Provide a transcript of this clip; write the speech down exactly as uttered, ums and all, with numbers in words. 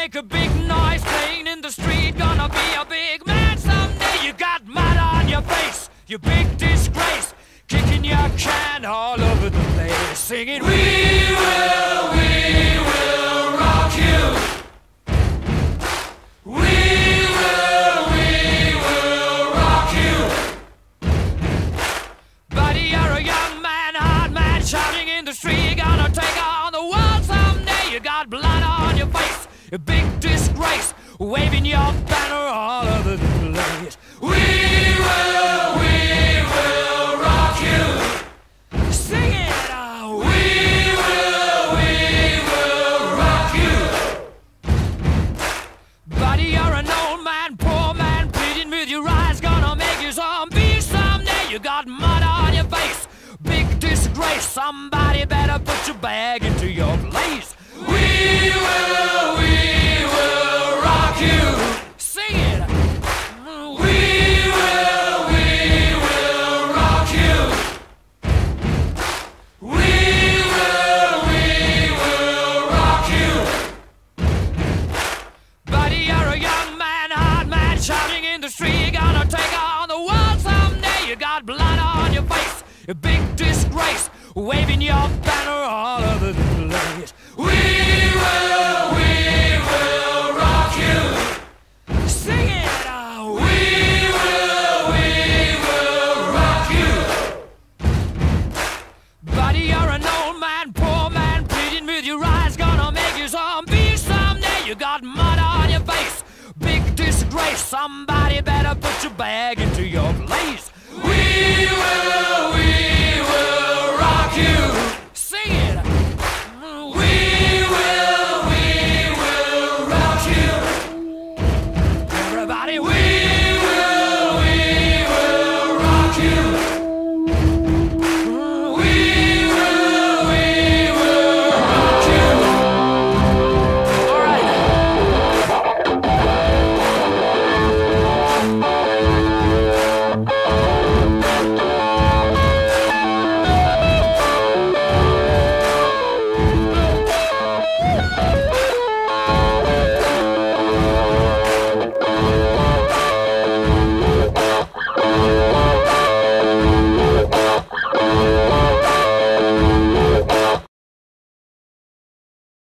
make a big noise playing in the street. Gonna be a big man someday. You got mud on your face, you big disgrace. Kicking your can all over the place, singing, we will, we will rock you. We will, we will rock you. Buddy, you're a young man, hard man, shouting in the street. Gonna take on the world someday. You got blood on your face, a big disgrace, waving your banner all over the place. We will, we will rock you. Sing it. Oh, we will, we will rock you. Buddy, you're an old man, poor man, pleading with your eyes. Gonna make you zombie someday. You got mud on your face, big disgrace. Somebody better put your bag into your place. We will, we will rock you. Sing it. We will, we will rock you. We will, we will rock you. Buddy, you're a young man, hard man, shouting in the street. Gonna take on the world someday. You got blood on your face, a big disgrace, waving your banner all over the place. We will, we will rock you. Sing it. Oh, we will, we will rock you. Buddy, you're an old man, poor man, pleading with your eyes. Gonna make you zombie someday. You got mud on your face, big disgrace. Somebody better put your bag into your place. We will, we